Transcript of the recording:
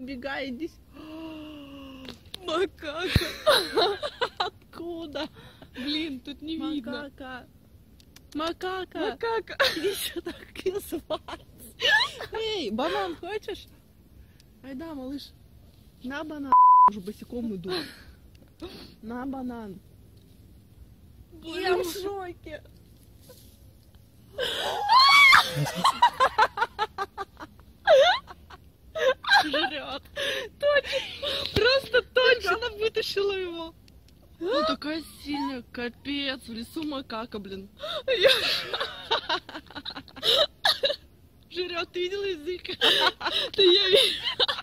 подбегай, иди. Макака. Откуда? Блин, тут не видно. Макака. Макака. Макака. Иди сюда, кисвать. Эй, банан хочешь? Айда, малыш. На банан. Уже босиком иду. На банан. Я в шоке. Жрет. Точно. Просто точно. Она вытащила его. Ну такая сильная, капец. В лесу макака, блин. Жрет, ты видела язык? Да я видела.